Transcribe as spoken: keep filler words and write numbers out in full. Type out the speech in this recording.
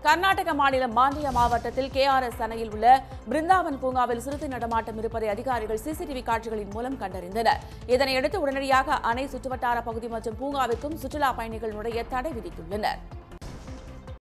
கர்நாடக மாநிலம் மாண்டியா மாவட்டத்தில் K R S அணையில் உள்ள பிருந்தாவன் பூங்காவில் சிறுத்தை நடமாட்டம் இருப்பதை அதிகாரிகள் சிசிடிவி காட்சிகளின் மூலம் கண்டறிந்தனர். இதனையடுத்து உடனடியாக அணை சுற்றுவட்டார பகுதி மற்றும் பூங்காவிற்கும் சுற்றுலா பயணிகள் நுழைய தடை விதித்துள்ளனர்.